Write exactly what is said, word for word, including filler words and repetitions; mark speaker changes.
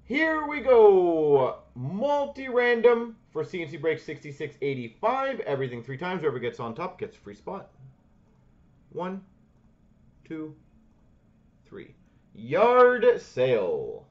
Speaker 1: Here we go. Multi-random for C and C break sixty-six eighty-five. Everything three times. Whoever gets on top gets a free spot. One, two, three. Yard sale.